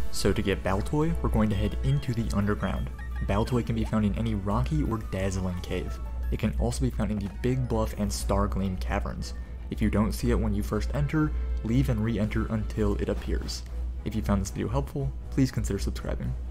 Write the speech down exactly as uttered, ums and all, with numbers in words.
So to get Baltoy, we're going to head into the underground. Baltoy can be found in any rocky or dazzling cave. It can also be found in the Big Bluff and Stargleam caverns. If you don't see it when you first enter, leave and re-enter until it appears. If you found this video helpful, please consider subscribing.